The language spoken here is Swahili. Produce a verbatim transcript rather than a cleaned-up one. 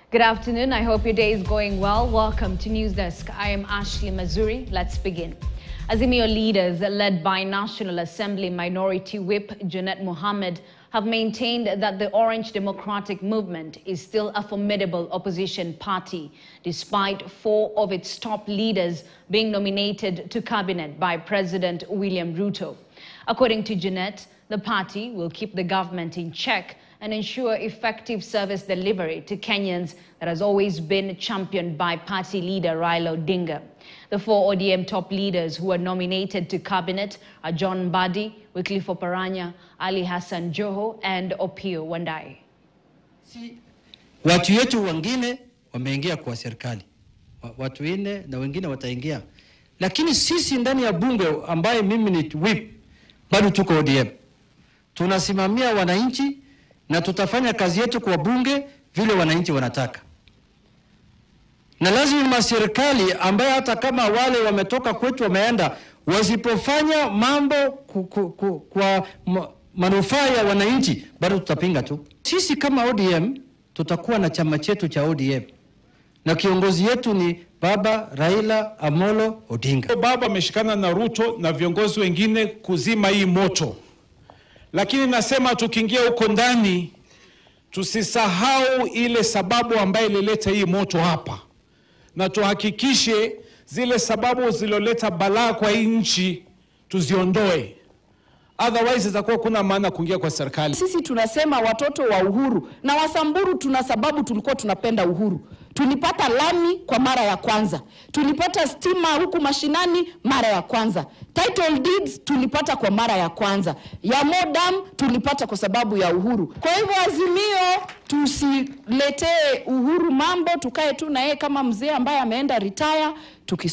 Good afternoon. I hope your day is going well. Welcome to News Desk. I am Ashley Mazuri. Let's begin. Azimio leaders led by National Assembly Minority Whip Junet Mohammed have maintained that the Orange Democratic Movement is still a formidable opposition party, despite four of its top leaders being nominated to cabinet by President William Ruto. According to Junet, the party will keep the government in check and ensure effective service delivery to Kenyans that has always been championed by party leader Raila Odinga. The four O D M top leaders who are nominated to cabinet are John Mbadi, Wycliffe Oparanya, Ali Hassan Joho, and Opiyo Wandayi. Watu yetu wengine wameingia kwa serikali. Watu wengine na wengine wataingia. Lakini sisi ndani ya bunge ambaye mimi ni whip, bado tuko O D M. Tunasimamia wananchi na tutafanya kazi yetu kwa bunge vile wananchi wanataka. Na lazima serikali ambaye hata kama wale wametoka kwetu wameenda, wasipofanya mambo ku, ku, ku, kwa manufaa ya wananchi, bado tutapinga tu. Sisi kama O D M tutakuwa na chama chetu cha O D M. Na kiongozi yetu ni Baba Raila Amolo Odinga. Baba ameshikana na Ruto na viongozi wengine kuzima hii moto. Lakini nasema tukiingia huko ndani tusisahau ile sababu ambayo ilileta hii moto hapa. Na tuhakikishe zile sababu ziloleta balaa kwa hii nchi tuziondoe. Otherwise itakuwa kuna maana kuingia kwa serikali. Sisi tunasema watoto wa uhuru na Wasamburu tuna sababu tulikuwa tunapenda uhuru. Tulipata lami kwa mara ya kwanza. Tulipata stima huku mashinani mara ya kwanza. Title deeds tulipata kwa mara ya kwanza. Ya modam tulipata kwa sababu ya uhuru. Kwa hivyo Azimio tusiletee Uhuru mambo, tukae tu na yeye kama mzee ambaye ameenda retire tuki